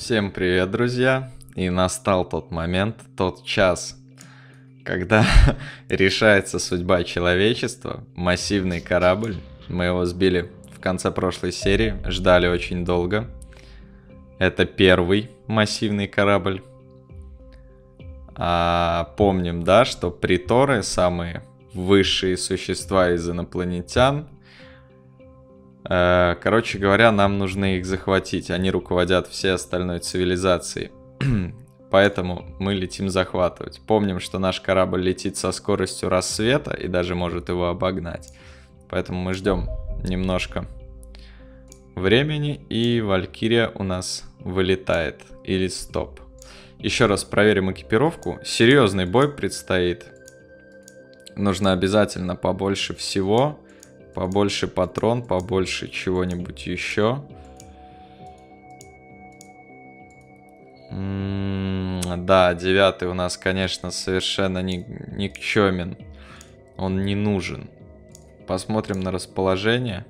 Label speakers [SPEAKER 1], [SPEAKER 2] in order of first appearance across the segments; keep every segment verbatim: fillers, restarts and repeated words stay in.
[SPEAKER 1] Всем привет, друзья! И настал тот момент, тот час, когда решается судьба человечества. Массивный корабль. Мы его сбили в конце прошлой серии, ждали очень долго. Это первый массивный корабль. А помним, да, что приторы, самые высшие существа из инопланетян. Короче говоря, нам нужно их захватить. Они руководят всей остальной цивилизацией. Поэтому мы летим захватывать. Помним, что наш корабль летит со скоростью рассвета и даже может его обогнать. Поэтому мы ждем немножко времени, и Валькирия у нас вылетает. Или стоп. Еще раз проверим экипировку. Серьезный бой предстоит. Нужно обязательно побольше всего. Побольше патрон, побольше чего-нибудь еще. М-м, да, девятый у нас, конечно, совершенно ни- никчемен. Он не нужен. Посмотрим на расположение.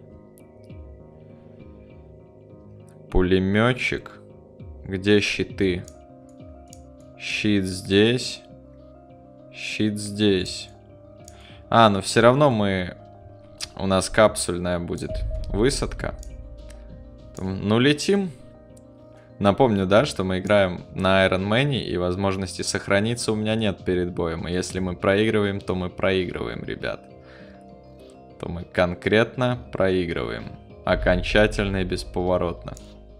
[SPEAKER 1] Пулеметчик. Где щиты? Щит здесь. Щит здесь. А, но все равно мы... У нас капсульная будет высадка. Ну, летим. Напомню, да, что мы играем на Iron Man, и возможности сохраниться у меня нет перед боем. И если мы проигрываем, то мы проигрываем, ребят. То мы конкретно проигрываем. Окончательно и бесповоротно.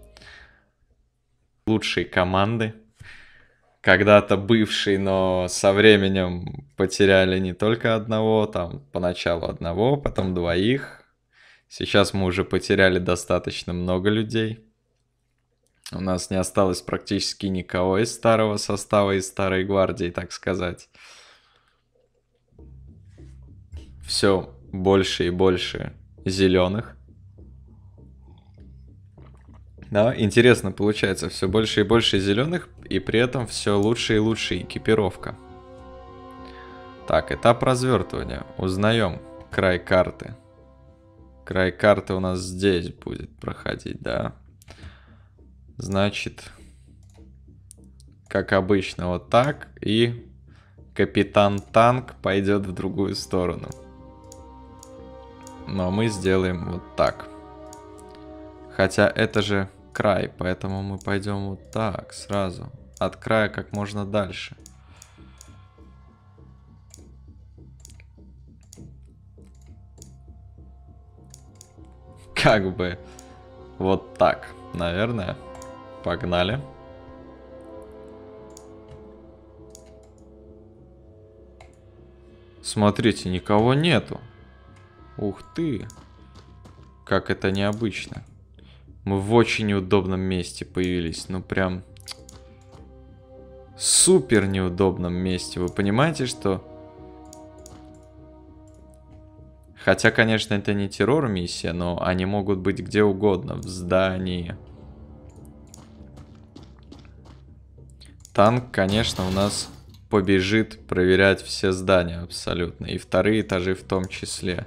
[SPEAKER 1] Лучшие команды. Когда-то бывшие, но со временем потеряли не только одного, там поначалу одного, потом двоих. Сейчас мы уже потеряли достаточно много людей. У нас не осталось практически никого из старого состава, из старой гвардии, так сказать. Все больше и больше зеленых. Да, интересно получается, все больше и больше зеленых, и при этом все лучше и лучше экипировка. Так, этап развертывания. Узнаем край карты. Край карты у нас здесь будет проходить, да. Значит, как обычно, вот так, и капитан Танк пойдет в другую сторону. Но мы сделаем вот так. Хотя это же край, поэтому мы пойдем вот так сразу. От края как можно дальше. Как бы вот так, наверное. Погнали. Смотрите, никого нету. Ух ты. Как это необычно. Мы в очень неудобном месте появились. Ну прям супер неудобном месте. Вы понимаете, что... Хотя, конечно, это не террор-миссия, но они могут быть где угодно. В здании. Танк, конечно, у нас побежит проверять все здания абсолютно. И вторые этажи в том числе.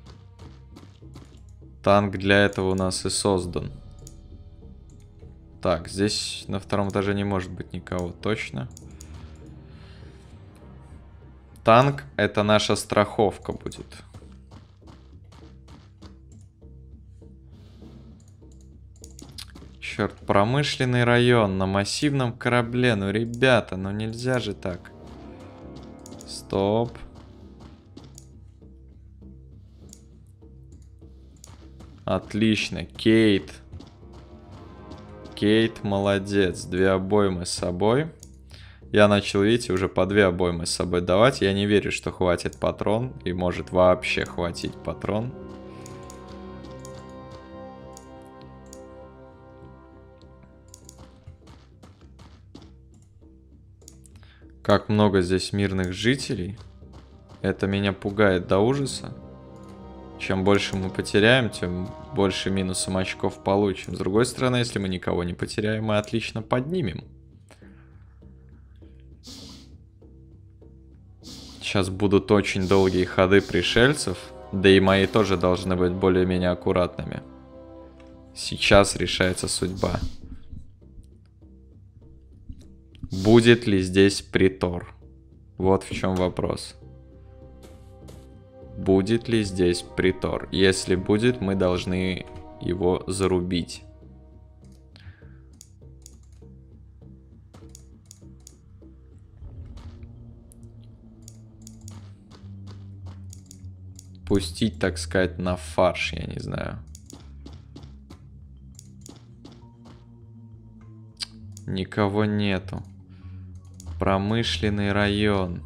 [SPEAKER 1] Танк для этого у нас и создан. Так, здесь на втором этаже не может быть никого, точно. Танк — это наша страховка будет. Черт, промышленный район на массивном корабле. Ну, ребята, ну нельзя же так. Стоп. Отлично, Кейт. Кейт молодец. Две обоймы с собой. Я начал, видите, уже по две обоймы с собой давать. Я не верю, что хватит патрон. И может вообще хватить патрон. Как много здесь мирных жителей. Это меня пугает до ужаса. Чем больше мы потеряем, тем больше минусом очков получим. С другой стороны, если мы никого не потеряем, мы отлично поднимем. Сейчас будут очень долгие ходы пришельцев. Да и мои тоже должны быть более-менее аккуратными. Сейчас решается судьба. Будет ли здесь притор? Вот в чем вопрос. Будет ли здесь притор? Если будет, мы должны его зарубить. Пустить, так сказать, на фарш, я не знаю. Никого нету. Промышленный район.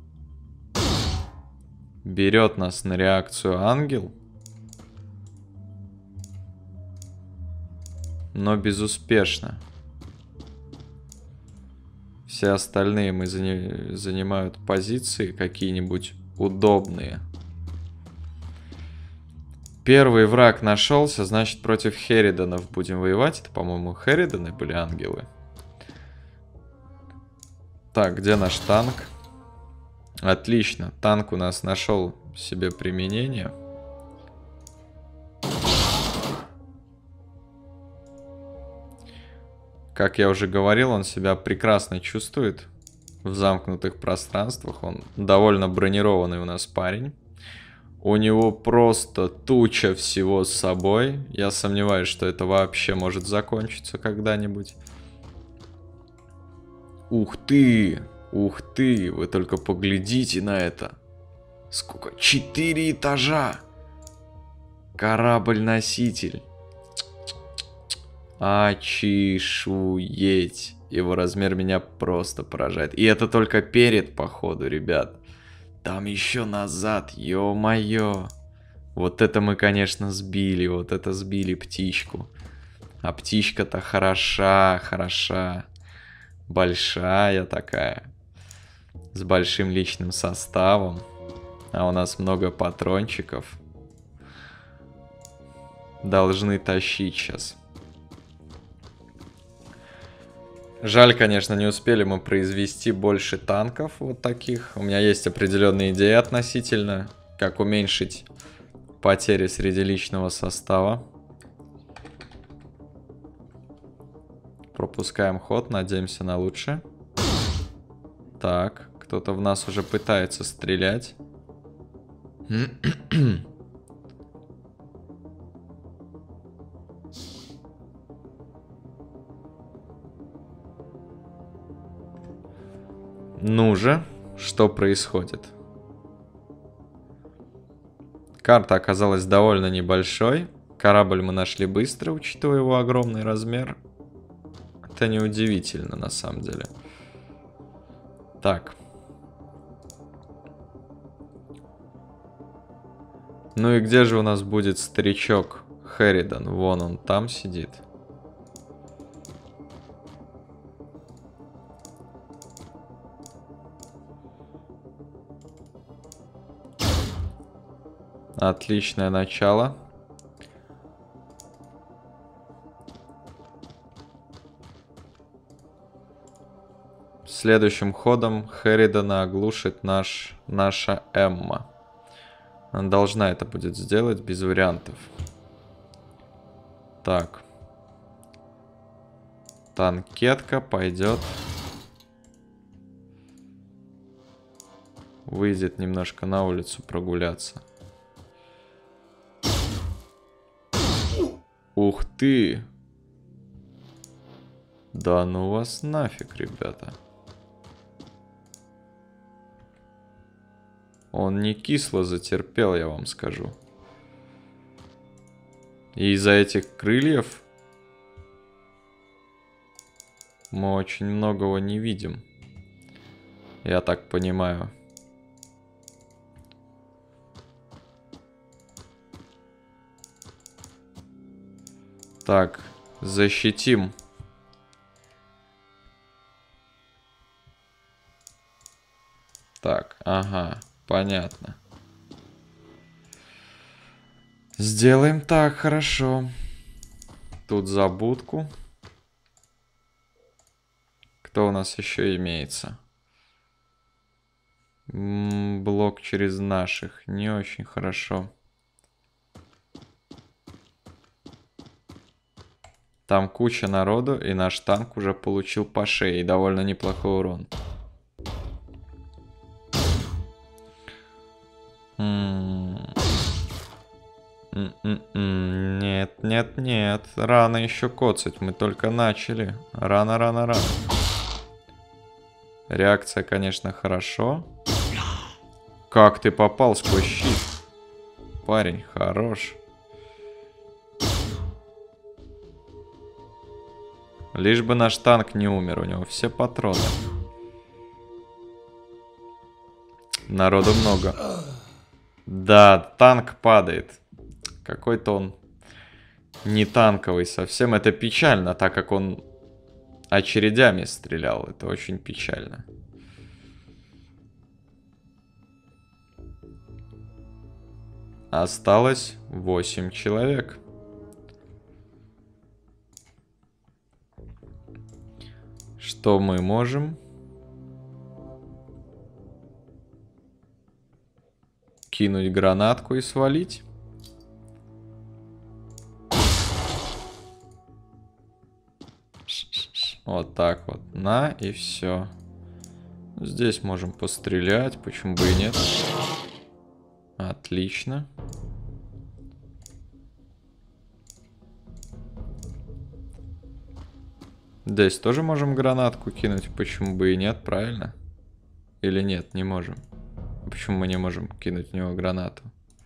[SPEAKER 1] Берет нас на реакцию ангел. Но безуспешно. Все остальные мы заня... занимают позиции какие-нибудь удобные. Первый враг нашелся, значит, против Херриданов будем воевать. Это, по-моему, Херриданы были ангелы. Так, где наш танк? Отлично, танк у нас нашел себе применение. Как я уже говорил, он себя прекрасно чувствует в замкнутых пространствах. Он довольно бронированный у нас парень. У него просто туча всего с собой. Я сомневаюсь, что это вообще может закончиться когда-нибудь. Ух ты! Ух ты! Вы только поглядите на это. Сколько? Четыре этажа! Корабль-носитель. Очешуеть. Его размер меня просто поражает. И это только перед, походу, ребят. Там еще назад, ё-моё. Вот это мы, конечно, сбили. Вот это сбили птичку. А птичка-то хороша, хороша. Большая такая. С большим личным составом. А у нас много патрончиков. Должны тащить сейчас. Жаль, конечно, не успели мы произвести больше танков вот таких. У меня есть определенные идеи относительно, как уменьшить потери среди личного состава. Пропускаем ход, надеемся на лучшее. Так, кто-то в нас уже пытается стрелять. Ну же, что происходит? Карта оказалась довольно небольшой. Корабль мы нашли быстро, учитывая его огромный размер. Это неудивительно, на самом деле. Так. Ну и где же у нас будет старичок Херридан? Вон он там сидит. Отличное начало. Следующим ходом Херридана оглушит наш, наша Эмма. Она должна это будет сделать без вариантов. Так. Танкетка пойдет. Выйдет немножко на улицу прогуляться. Ух ты! Да ну вас нафиг, ребята. Он не кисло затерпел, я вам скажу. И из-за этих крыльев мы очень многого не видим. Я так понимаю. Так, защитим. Так, ага, понятно. Сделаем так, хорошо. Тут забудку. Кто у нас еще имеется? М-м, блок через наших. Не очень хорошо. Там куча народу, и наш танк уже получил по шее. И довольно неплохой урон. Нет, нет, нет. Рано еще коцать. Мы только начали. Рано, рано, рано. Реакция, конечно, хорошо. Как ты попал сквозь щит? Парень, хорош. Лишь бы наш танк не умер. У него все патроны. Народу много. Да, танк падает. Какой-то он не танковый совсем. Это печально, так как он очередями стрелял. Это очень печально. Осталось восемь человек. Что мы можем? Кинуть гранатку и свалить. Вот так вот. На, и все. Здесь можем пострелять. Почему бы и нет? Отлично. Здесь тоже можем гранатку кинуть. Почему бы и нет, правильно? Или нет, не можем. Почему мы не можем кинуть в него гранату?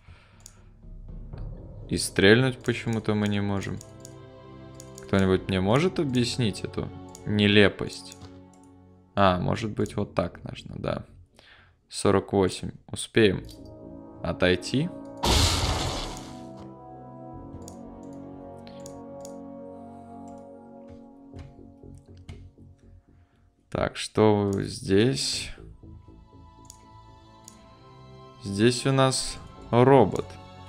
[SPEAKER 1] И стрельнуть почему-то мы не можем. Кто-нибудь мне может объяснить эту нелепость? А, может быть вот так нужно, да. сорок восемь. Успеем отойти. Так, что здесь? Здесь у нас робот.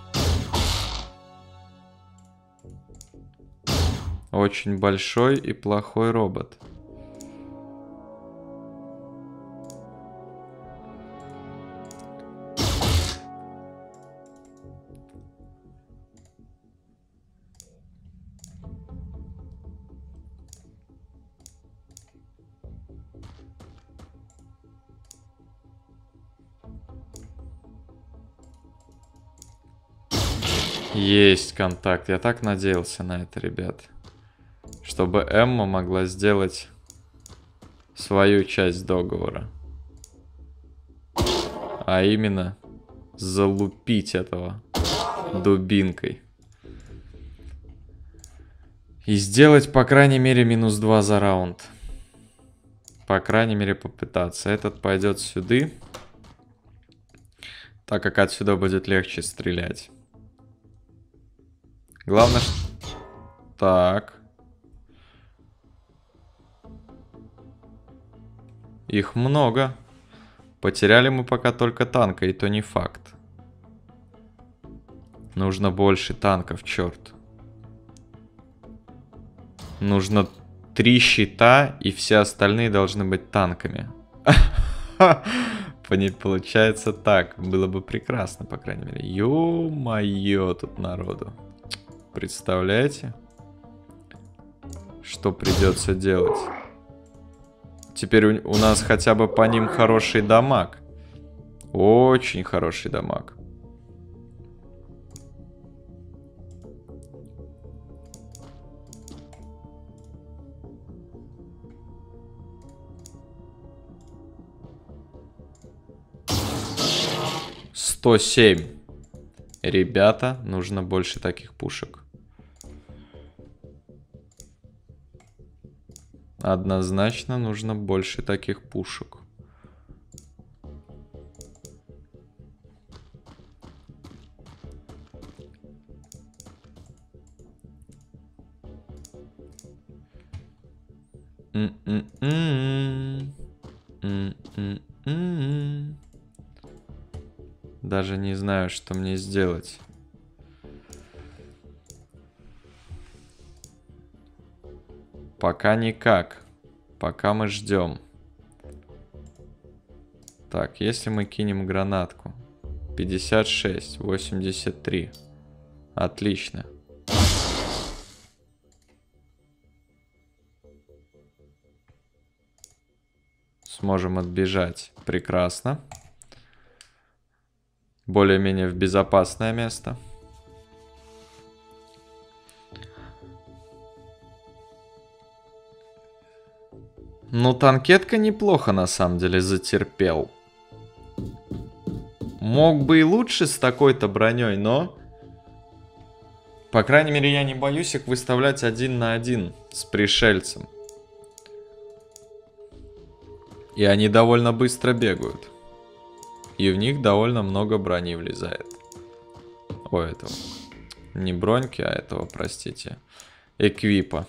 [SPEAKER 1] Очень большой и плохой робот. Есть контакт. Я так надеялся на это, ребят. Чтобы Эмма могла сделать свою часть договора. А именно залупить этого дубинкой. И сделать, по крайней мере, минус два за раунд. По крайней мере, попытаться. Этот пойдет сюда. Так как отсюда будет легче стрелять. Главное, что... Так. Их много. Потеряли мы пока только танка, и то не факт. Нужно больше танков, черт. Нужно три щита, и все остальные должны быть танками. Получается так. Было бы прекрасно, по крайней мере. Ё-моё, тут народу. Представляете? Что придется делать? Теперь у, у нас хотя бы по ним хороший дамаг. Очень хороший дамаг. сто семь. Ребята, нужно больше таких пушек. Однозначно нужно больше таких пушек. М-м-м. М-м-м. Даже не знаю, что мне сделать. Пока никак. Пока мы ждем. Так, если мы кинем гранатку. пятьдесят шесть, восемьдесят три. Отлично. сможем отбежать. Прекрасно. Более-менее в безопасное место. Ну, танкетка неплохо, на самом деле, затерпел. Мог бы и лучше с такой-то броней, но... По крайней мере, я не боюсь их выставлять один на один с пришельцем. И они довольно быстро бегают. И в них довольно много брони влезает. О, этого. Не броньки, а этого, простите. Эквипа.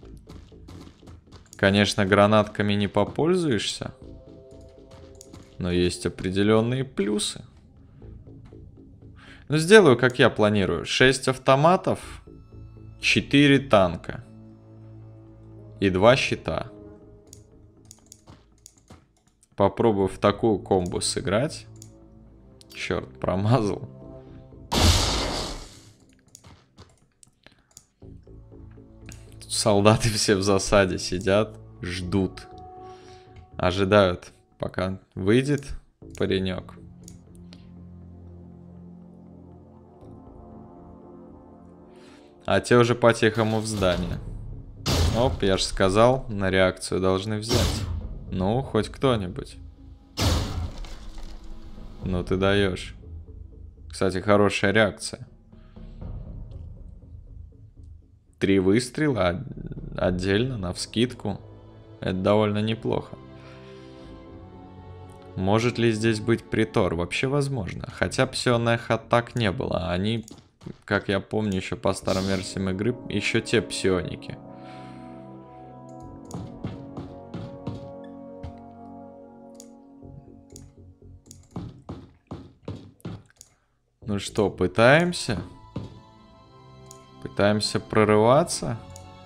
[SPEAKER 1] Конечно, гранатками не попользуешься. Но есть определенные плюсы. Ну, сделаю, как я планирую. шесть автоматов, четыре танка. И два щита. Попробую в такую комбу сыграть. Черт, промазал. Солдаты все в засаде сидят, ждут. Ожидают, пока выйдет паренек. А те уже по-тихому в здание. Оп, я же сказал, на реакцию должны взять. Ну, хоть кто-нибудь. Ну, ты даешь. Кстати, хорошая реакция. Три выстрела отдельно, навскидку. Это довольно неплохо. Может ли здесь быть притор? Вообще возможно. Хотя псионных атак не было. Они, как я помню, еще по старым версиям игры, еще те псионики. Ну что, пытаемся? Пытаемся прорываться?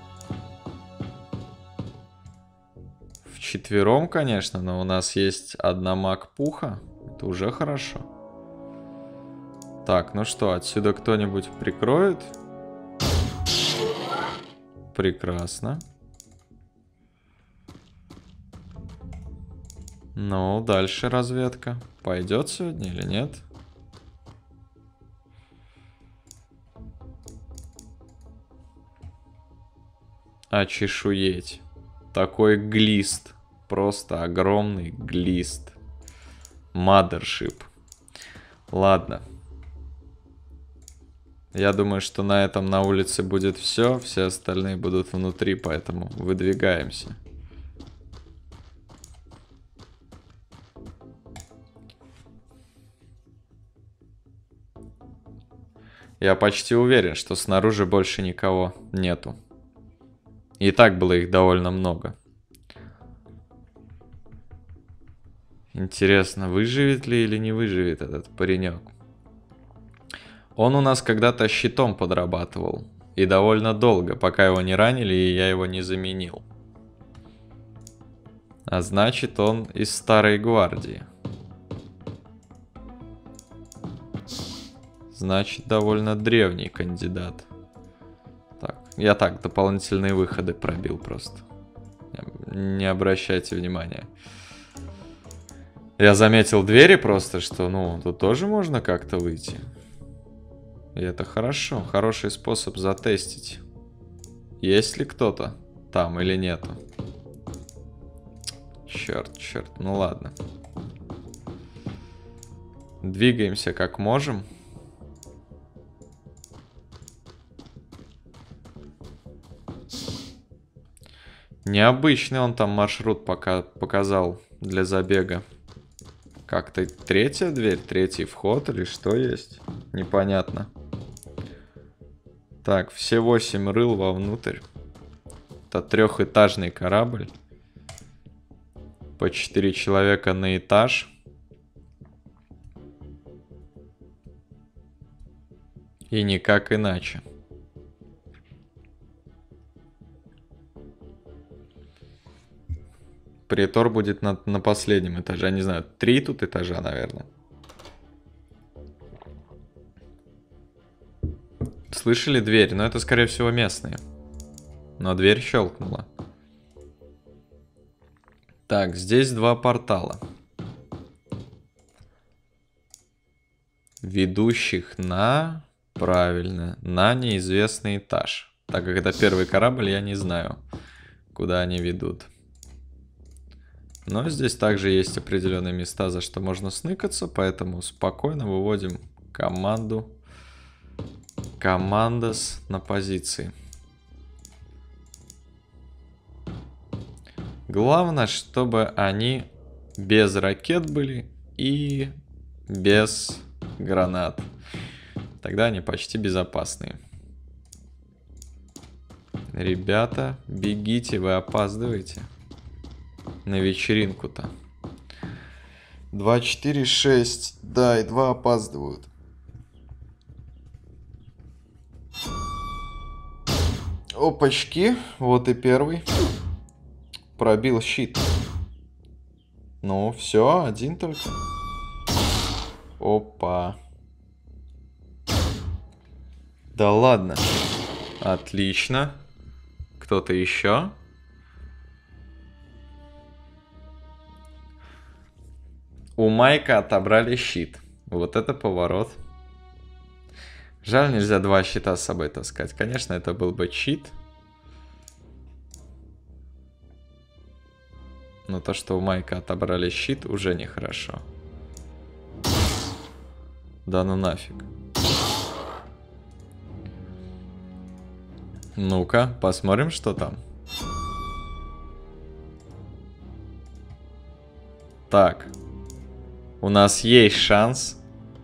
[SPEAKER 1] Вчетвером, конечно, но у нас есть одна маг-пуха. Это уже хорошо. Так, ну что, отсюда кто-нибудь прикроет? Прекрасно. Ну, дальше разведка. Пойдет сегодня или нет? Очешуеть. Такой глист. Просто огромный глист. Мадершип. Ладно. Я думаю, что на этом на улице будет все. Все остальные будут внутри, поэтому выдвигаемся. Я почти уверен, что снаружи больше никого нету. И так было их довольно много. Интересно, выживет ли или не выживет этот паренек? Он у нас когда-то щитом подрабатывал. И довольно долго, пока его не ранили, и я его не заменил. А значит, он из старой гвардии. Значит, довольно древний кандидат. Так, я так, дополнительные выходы пробил просто. Не обращайте внимания. Я заметил двери просто, что, ну, тут тоже можно как-то выйти. И это хорошо, хороший способ затестить. Есть ли кто-то там или нету? Черт, черт, ну ладно. Двигаемся как можем. Необычный он там маршрут пока показал для забега. Как-то третья дверь, третий вход или что есть? Непонятно. Так, все восемь рыл вовнутрь. Это трехэтажный корабль. По четыре человека на этаж. И никак иначе. Притор будет на, на последнем этаже. Я не знаю, три тут этажа, наверное. Слышали дверь? Но это, скорее всего, местные. Но дверь щелкнула. Так, здесь два портала. Ведущих на... Правильно, на неизвестный этаж. Так как это первый корабль, я не знаю, куда они ведут. Но здесь также есть определенные места, за что можно сныкаться, поэтому спокойно выводим команду. Командос на позиции. Главное, чтобы они без ракет были и без гранат. Тогда они почти безопасные. Ребята, бегите, вы опаздываете на вечеринку-то. два, четыре, шесть. Да, и два опаздывают. Опачки. Вот и первый. Пробил щит. Ну, все, один только. Опа. Да ладно. Отлично. Кто-то еще? У Майка отобрали щит. Вот это поворот. Жаль, нельзя два щита с собой таскать. Конечно, это был бы чит. Но то, что у Майка отобрали щит, уже нехорошо. Да ну нафиг. Ну-ка, посмотрим, что там. Так. У нас есть шанс.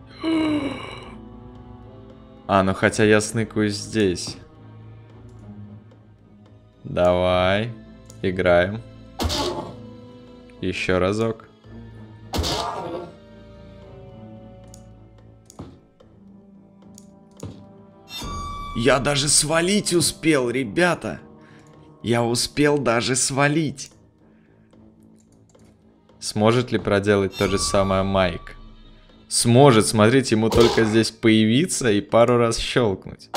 [SPEAKER 1] А, ну хотя я сныкаюсь здесь. Давай. Играем. Еще разок. Я даже свалить успел, ребята. Я успел даже свалить. Сможет ли проделать то же самое Майк? Сможет, смотрите, ему только здесь появиться и пару раз щелкнуть.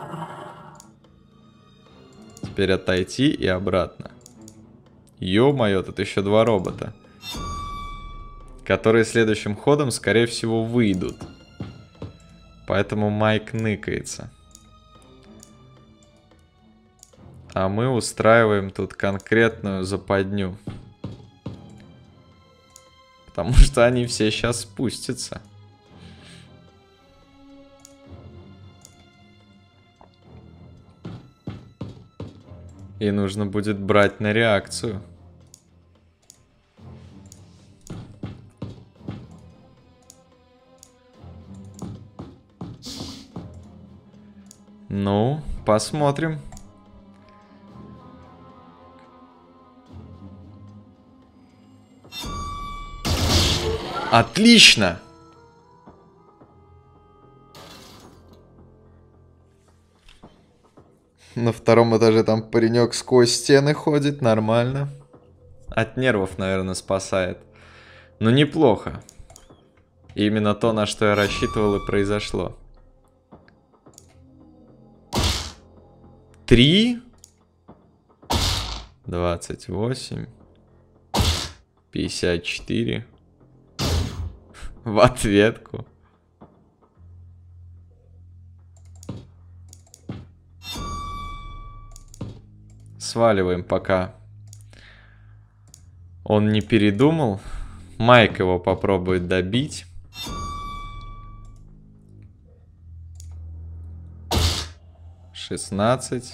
[SPEAKER 1] Теперь отойти и обратно. Ё-моё, тут еще два робота. Которые следующим ходом, скорее всего, выйдут. Поэтому Майк ныкается. А мы устраиваем тут конкретную западню. Потому что они все сейчас спустятся. И нужно будет брать на реакцию. Ну, посмотрим. Отлично! На втором этаже там паренек сквозь стены ходит, нормально. От нервов, наверное, спасает. Но неплохо. И именно то, на что я рассчитывал, и произошло. Три. Двадцать восемь. Пятьдесят четыре. В ответку. Сваливаем, пока он не передумал. Майк его попробует добить. шестнадцать.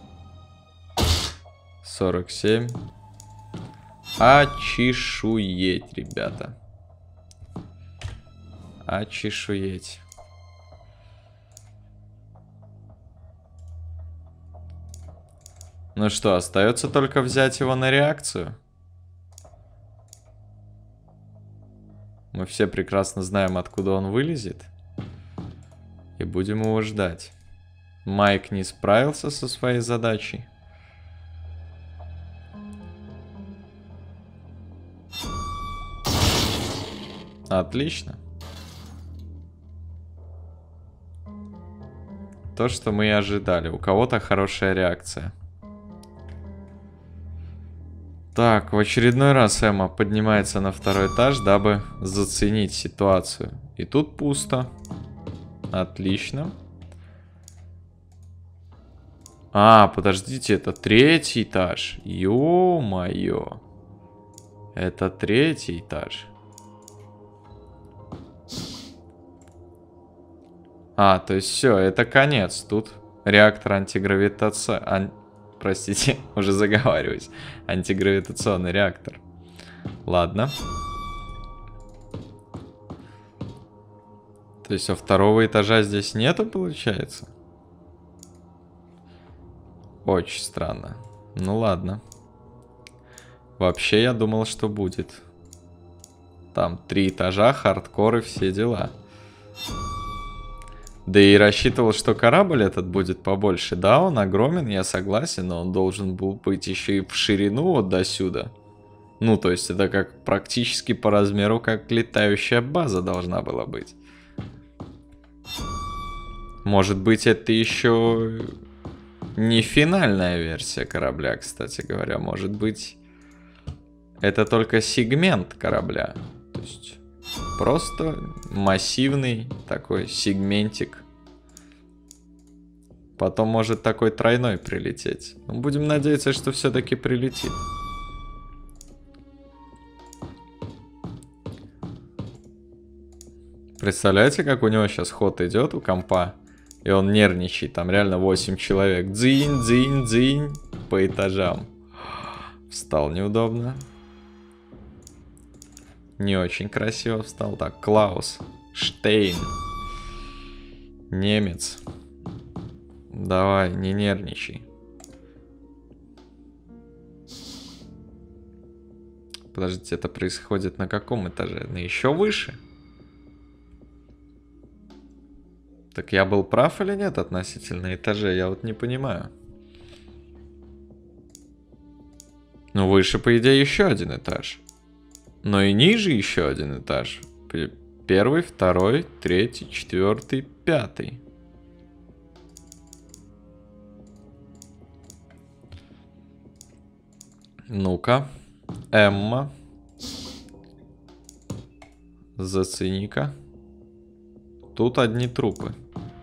[SPEAKER 1] сорок семь. Очешуеть, ребята. Очешуеть. Ну что, остается только взять его на реакцию. Мы все прекрасно знаем, откуда он вылезет. И будем его ждать. Майк не справился со своей задачей. Отлично. То, что мы и ожидали. У кого-то хорошая реакция. Так, в очередной раз Эмма поднимается на второй этаж, дабы заценить ситуацию. И тут пусто. Отлично. А, подождите, это третий этаж. Ё-моё. Это третий этаж. А, то есть все, это конец. Тут реактор антигравитации... Ан... Простите, уже заговариваюсь. Антигравитационный реактор. Ладно. То есть, а второго этажа здесь нету, получается? Очень странно. Ну ладно. Вообще, я думал, что будет. Там три этажа, хардкор и все дела. Да и рассчитывал, что корабль этот будет побольше. Да, он огромен, я согласен, но он должен был быть еще и в ширину вот до сюда. Ну, то есть это как практически по размеру, как летающая база должна была быть. Может быть, это еще не финальная версия корабля, кстати говоря. Может быть, это только сегмент корабля. То есть просто массивный такой сегментик. Потом может такой тройной прилететь. Ну, будем надеяться, что все-таки прилетит. Представляете, как у него сейчас ход идет у компа? И он нервничает. Там реально восемь человек. Дзинь, дзинь, дзинь. По этажам. Встал неудобно. Не очень красиво встал. Так, Клаус. Штейн. Немец. Давай, не нервничай. Подождите, это происходит на каком этаже? На еще выше? Так я был прав или нет относительно этажей? Я вот не понимаю. Ну, выше, по идее, еще один этаж. Но и ниже еще один этаж. Первый, второй, третий, четвертый, пятый. Ну-ка. Эмма. Зацени-ка. Тут одни трупы.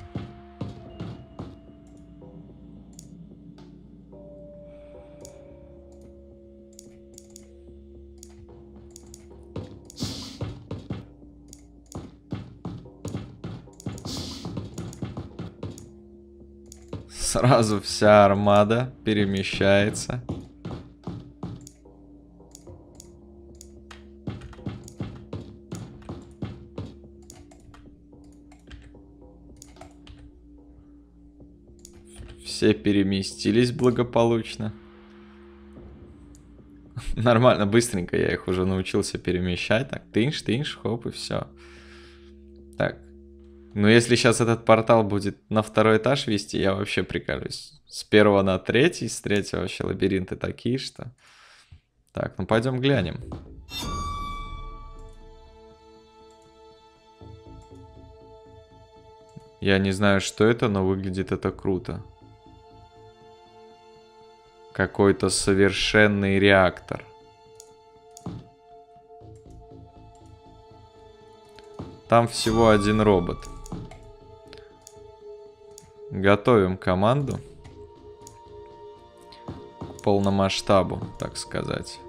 [SPEAKER 1] Сразу вся армада перемещается. Все переместились благополучно. Нормально, быстренько я их уже научился перемещать. Так, тынш, тынш, хоп, и все. Так. Ну, если сейчас этот портал будет на второй этаж вести, я вообще приколюсь. С первого на третий, с третьего вообще лабиринты такие, что... Так, ну пойдем глянем. Я не знаю, что это, но выглядит это круто. Какой-то совершенный реактор. Там всего один робот. Готовим команду. К полномасштабу, так сказать.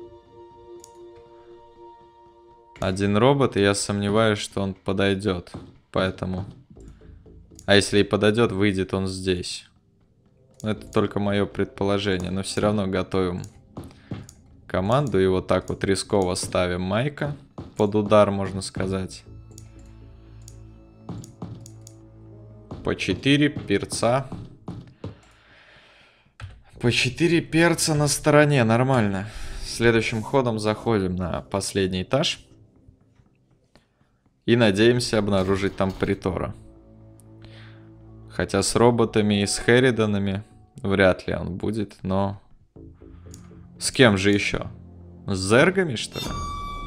[SPEAKER 1] Один робот, и я сомневаюсь, что он подойдет. Поэтому... А если и подойдет, выйдет он здесь. Это только мое предположение, но все равно готовим команду. И вот так вот рисково ставим Майка под удар, можно сказать. По четыре перца. По четыре перца на стороне, нормально. Следующим ходом заходим на последний этаж. И надеемся обнаружить там притора. Хотя с роботами и с Хериданами вряд ли он будет, но... С кем же еще? С зергами, что ли?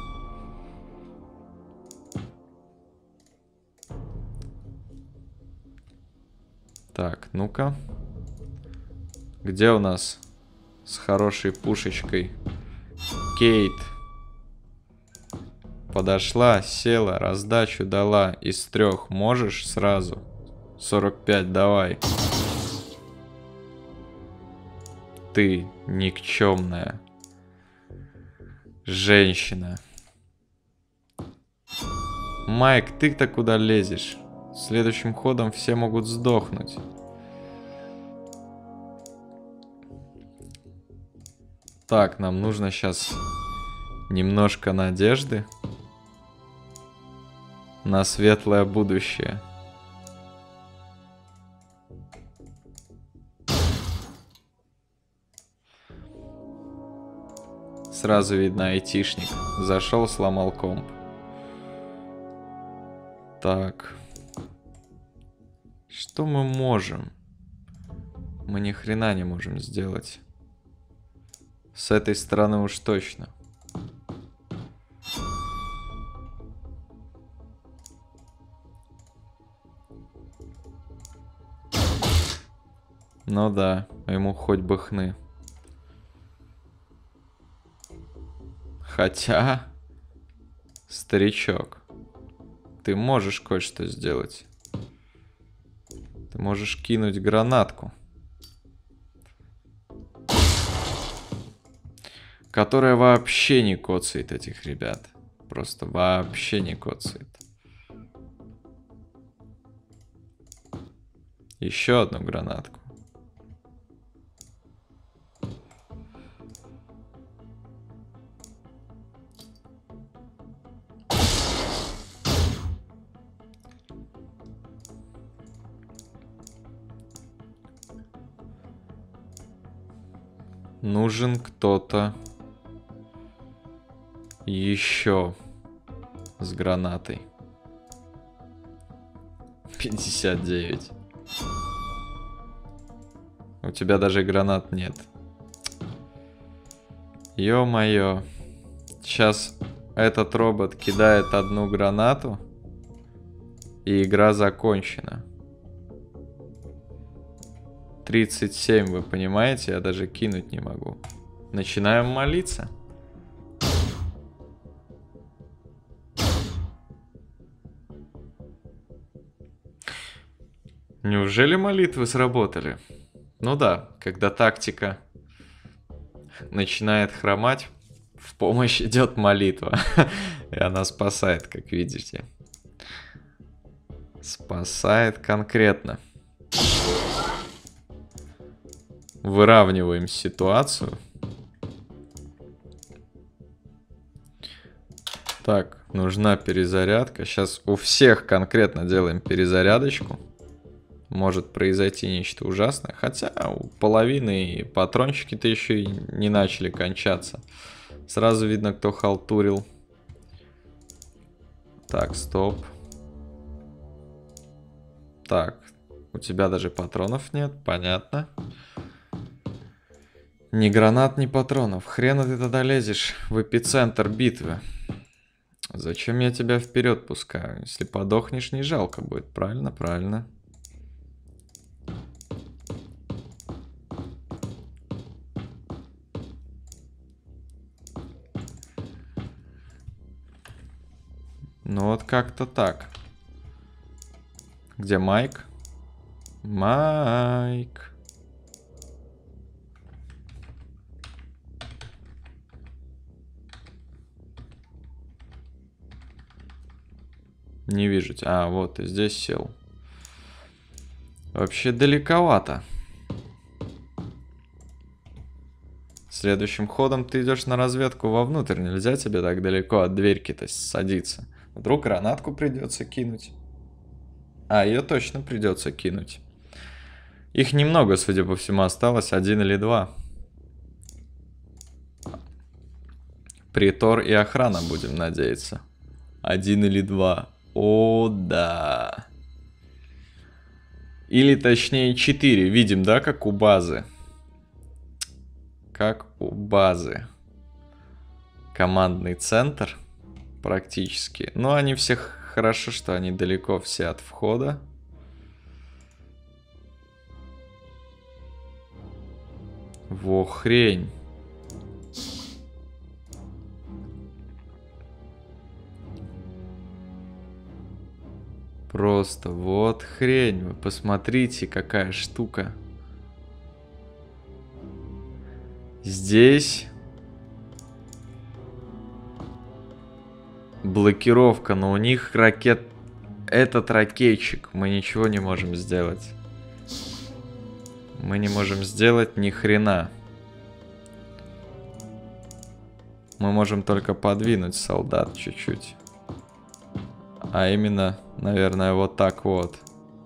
[SPEAKER 1] Так, ну-ка. Где у нас с хорошей пушечкой Кейт. Подошла, села, раздачу дала. Из трех можешь сразу? сорок пять, давай. Ты никчемная женщина. Майк, ты-то куда лезешь? Следующим ходом все могут сдохнуть. Так, нам нужно сейчас немножко надежды на светлое будущее. Сразу видно айтишник. Зашел, сломал комп. Так. Что мы можем? Мы ни хрена не можем сделать. С этой стороны уж точно. Ну да, ему хоть бы хны. Хотя, старичок, ты можешь кое-что сделать. Ты можешь кинуть гранатку, которая вообще не коцает этих ребят. Просто вообще не коцает. Еще одну гранатку. Нужен кто-то еще с гранатой. пятьдесят девять. У тебя даже гранат нет. Ё-моё. Сейчас этот робот кидает одну гранату, и игра закончена. тридцать семь, вы понимаете? Я даже кинуть не могу. Начинаем молиться. Неужели молитвы сработали? Ну да, когда тактика начинает хромать, в помощь идет молитва. И она спасает, как видите. Спасает конкретно. Выравниваем ситуацию. Так, нужна перезарядка. Сейчас у всех конкретно делаем перезарядочку. Может произойти нечто ужасное. Хотя у половины патрончики-то еще и не начали кончаться. Сразу видно, кто халтурил. Так, стоп. Так, у тебя даже патронов нет, понятно. Ни гранат, ни патронов. Хрена ты тогда лезешь в эпицентр битвы. Зачем я тебя вперед пускаю? Если подохнешь, не жалко будет. Правильно, правильно. Ну вот как-то так. Где Майк? Майк. Не вижу тебя. А, вот, и здесь сел. Вообще далековато. Следующим ходом ты идешь на разведку вовнутрь. Нельзя тебе так далеко от дверьки-то садиться. Вдруг гранатку придется кинуть. А, ее точно придется кинуть. Их немного, судя по всему, осталось. Один или два. Притор и охрана, будем надеяться. Один или два. О, да. Или точнее четыре. Видим, да, как у базы. Как у базы. Командный центр. Практически. Но они все хорошо, что они далеко все от входа. Во хрень. просто. Вот хрень. Вы посмотрите, какая штука. Здесь блокировка, но у них ракет... Этот ракетчик. Мы ничего не можем сделать. Мы не можем сделать ни хрена. Мы можем только подвинуть солдат чуть-чуть. А именно, наверное, вот так вот.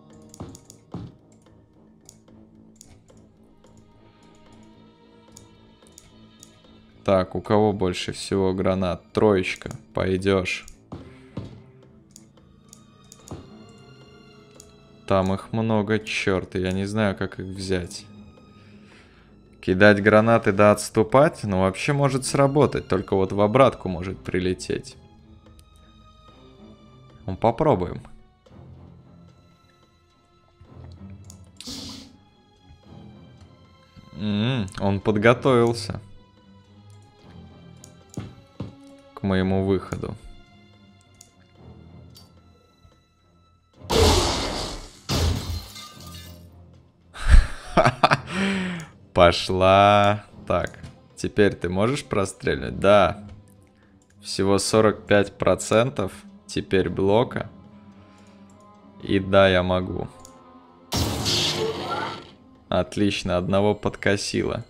[SPEAKER 1] Так, у кого больше всего гранат? Троечка, пойдешь. Там их много, черт, я не знаю, как их взять. Кидать гранаты да отступать? Ну, вообще может сработать, только вот в обратку может прилететь. Ну, попробуем. М-м, он подготовился к моему выходу. Пошла. Так, теперь ты можешь прострелять? Да. Всего сорок пять процентов теперь блока. И да, я могу. Отлично, одного подкосило.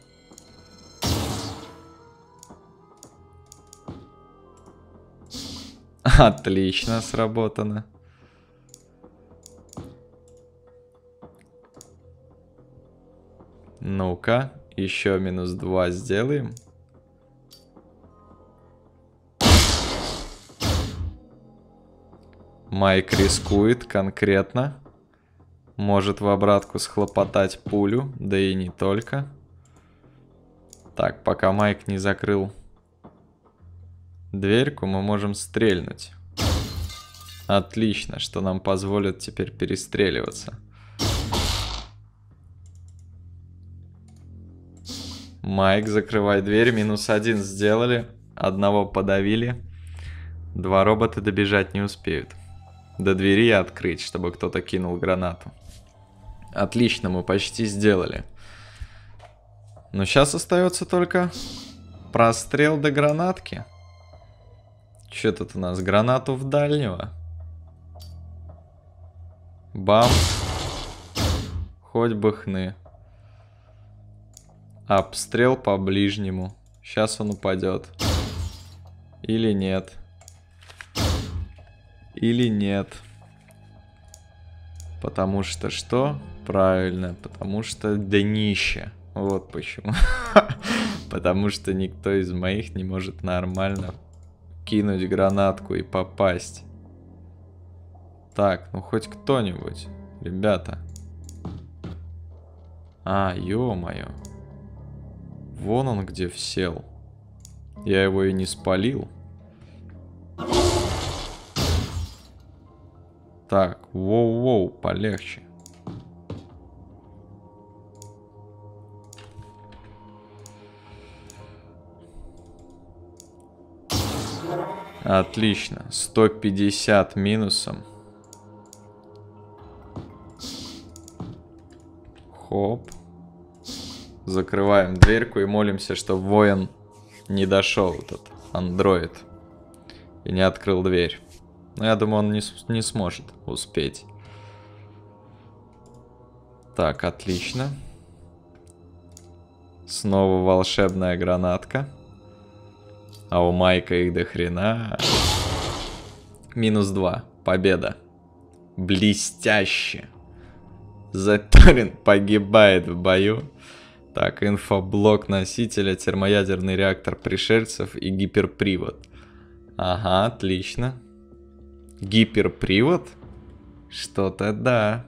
[SPEAKER 1] Отлично сработано. Ну-ка, еще минус два сделаем. Майк рискует конкретно. Может в обратку схлопотать пулю, да и не только. Так, пока Майк не закрыл дверьку, мы можем стрельнуть. Отлично, что нам позволит теперь перестреливаться. Майк, закрывай дверь. Минус один сделали. Одного подавили. Два робота добежать не успеют. До двери открыть, чтобы кто-то кинул гранату. Отлично, мы почти сделали. Но сейчас остается только прострел до гранатки. Что тут у нас? Гранату в дальнего. Бам. Хоть бы хны. Обстрел по ближнему. Сейчас он упадет. Или нет. Или нет. Потому что что? Правильно. Потому что днище. Вот почему. Потому что никто из моих не может нормально кинуть гранатку и попасть. Так, ну хоть кто-нибудь. Ребята. А, ё-моё. Вон он где всел. Я его и не спалил. Так, воу-воу, полегче. Отлично. сто пятьдесят минусом. Хоп. Закрываем дверьку и молимся, что воин не дошел, этот андроид. И не открыл дверь. Но я думаю, он не, не сможет успеть. Так, отлично. Снова волшебная гранатка. А у Майка их до хрена. Минус два. Победа. Блестяще. Заторин погибает в бою. Так, инфоблок носителя, термоядерный реактор пришельцев и гиперпривод. Ага, отлично. Гиперпривод? Что-то да.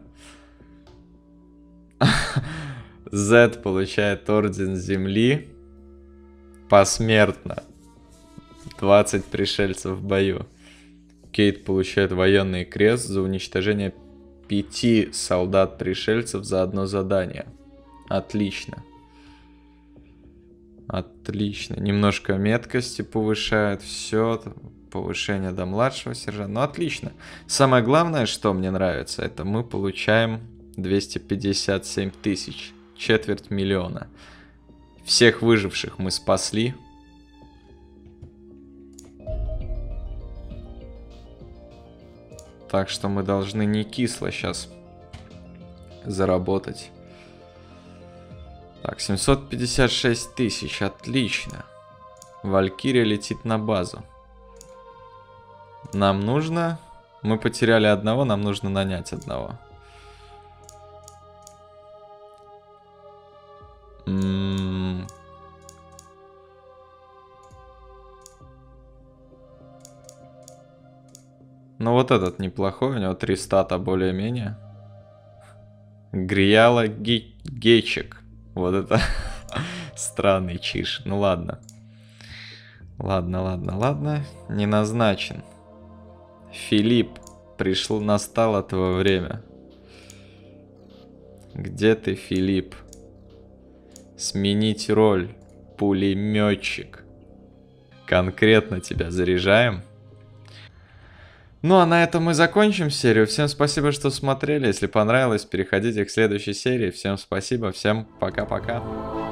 [SPEAKER 1] Z получает орден Земли. Посмертно. двадцать пришельцев в бою. Кейт получает военный крест за уничтожение пяти солдат-пришельцев за одно задание. Отлично. Отлично. Немножко меткости повышает. Все. повышение до младшего сержанта. Ну, отлично. Самое главное, что мне нравится, это мы получаем двести пятьдесят семь тысяч. Четверть миллиона. Всех выживших мы спасли. Так что мы должны не кисло сейчас заработать. Так, семьсот пятьдесят шесть тысяч. Отлично. Валькирия летит на базу. Нам нужно... Мы потеряли одного, нам нужно нанять одного. М-м- Ну вот этот неплохой, у него три стата более-менее. Грияла Ге- Гечек. Вот это странный чиш. Ну ладно. Ладно, ладно, ладно. Не назначен. Филипп. Пришло, настало твое время. Где ты, Филипп? Сменить роль. Пулеметчик. Конкретно тебя заряжаем. Ну а на этом мы закончим серию. Всем спасибо, что смотрели. Если понравилось, переходите к следующей серии. Всем спасибо, всем пока-пока.